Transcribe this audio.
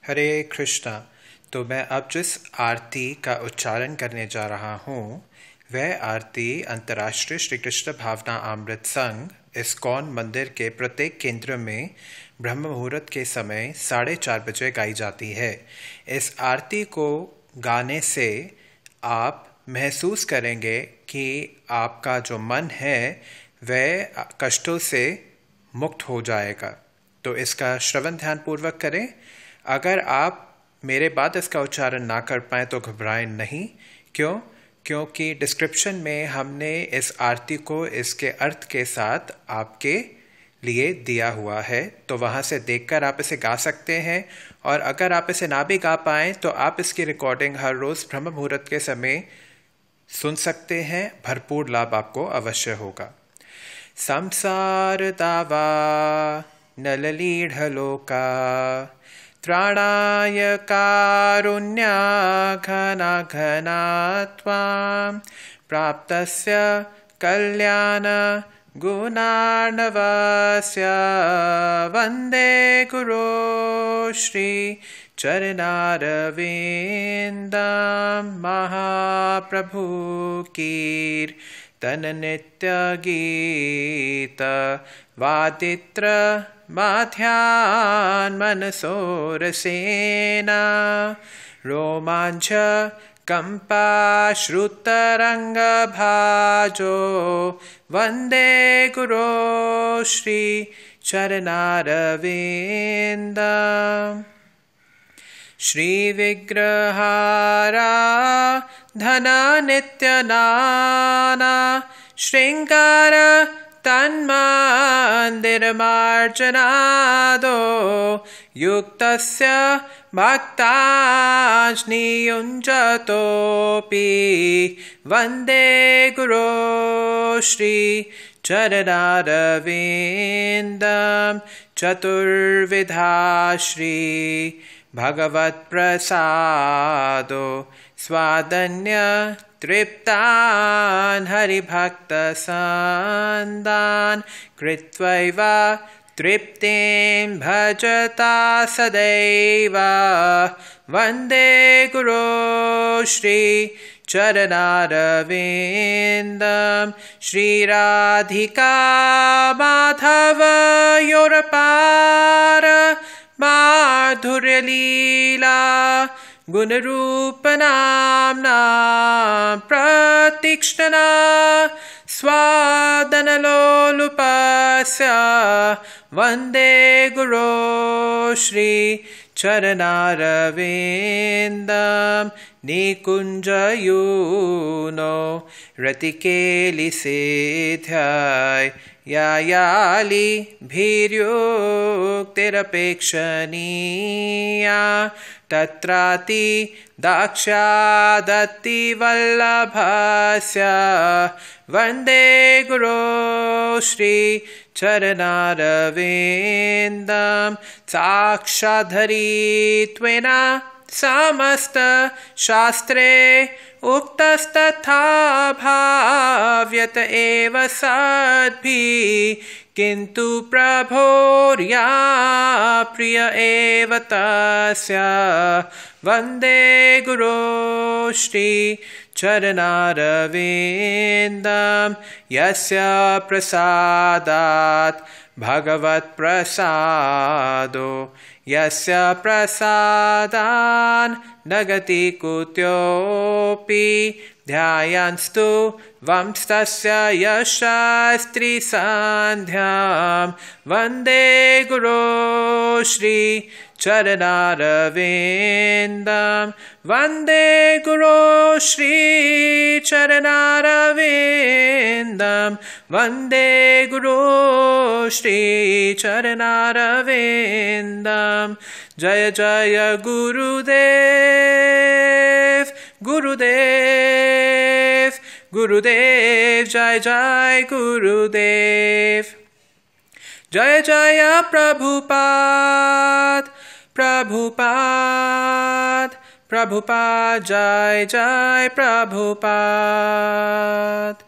हरे कृष्णा। तो मैं अब जिस आरती का उच्चारण करने जा रहा हूँ वह आरती अंतर्राष्ट्रीय श्री कृष्ण भावना अमृत संघ इस्कॉन मंदिर के प्रत्येक केंद्र में ब्रह्म मुहूर्त के समय 4:30 बजे गाई जाती है। इस आरती को गाने से आप महसूस करेंगे कि आपका जो मन है वह कष्टों से मुक्त हो जाएगा। तो इसका श्रवण ध्यानपूर्वक करें। अगर आप मेरे बाद इसका उच्चारण ना कर पाएँ तो घबराएं नहीं। क्योंकि डिस्क्रिप्शन में हमने इस आरती को इसके अर्थ के साथ आपके लिए दिया हुआ है, तो वहाँ से देखकर आप इसे गा सकते हैं। और अगर आप इसे ना भी गा पाएँ तो आप इसकी रिकॉर्डिंग हर रोज़ ब्रह्म मुहूर्त के समय सुन सकते हैं। भरपूर लाभ आपको अवश्य होगा। संसार दावा नललीढलोका त्राणाय कारुण्या घना घना त्वां प्राप्तस्य कल्याण गुणार्णवस्य वन्दे गुरो श्री चरणारविन्दं महाप्रभु कीर्तन नित्य गीत वादित्र माध्यान् मनसोरसेना रोमाञ्च कम्पाश्रुतरङ्गभाजो वन्दे गुरो श्री चरणारविन्दम् श्रीविग्रहारा धना नित्यनाना श्रृङ्गार तन्मन्दिरमार्जनादो युक्तस्य भक्ताज्ञियुञ्जतोऽपि वन्दे गुरो श्री चरणारविन्दं चतुर्विधा श्री भगवत्प्रसादो स्वादन्य तृप्तान् हरिभक्तसन्दान् कृत्वैव तृप्तिं भजता सदैव वन्दे गुरो श्री चरणारविन्दं श्रीराधिका माधवयोरपार माधुर्यलीला गुणरूपनाम्ना प्रतीक्ष्णना स्वादनलोलुपस्य वन्दे गुरो श्री चरणारविन्दं निकुञ्जयूनो रतिकेलिसेध्याय यायाली भीर्युक्तिरपेक्षणीया तत्राति दाक्ष्यादत्तिवल्लभस्य वन्दे गुरो श्री चरणारविन्दं साक्षाद्धरित्वेन समस्तशास्त्रे उक्तस्तथा भाव्यत एव सद्भिः किन्तु प्रभोर्या प्रिय एव तस्य वन्दे गुरो श्री चरणारविन्दं यस्य प्रसादात् भगवत्प्रसादो यस्य प्रसादान् नगति कुतोऽपि ध्यायान्स्तु वंस्तस्य यशस्त्रीसन्ध्यां वन्दे गुरो श्री चरणारविन्दं वन्दे गुरो श्री चरणारविन्दं वन्दे गुरो श्री चरणारविन्दं जय जय गुरुदेव गुरुदेव गुरुदेव जय जय गुरुदेव जय जय प्रभुपाद प्रभुपाद प्रभुपाद जय जय प्रभुपाद।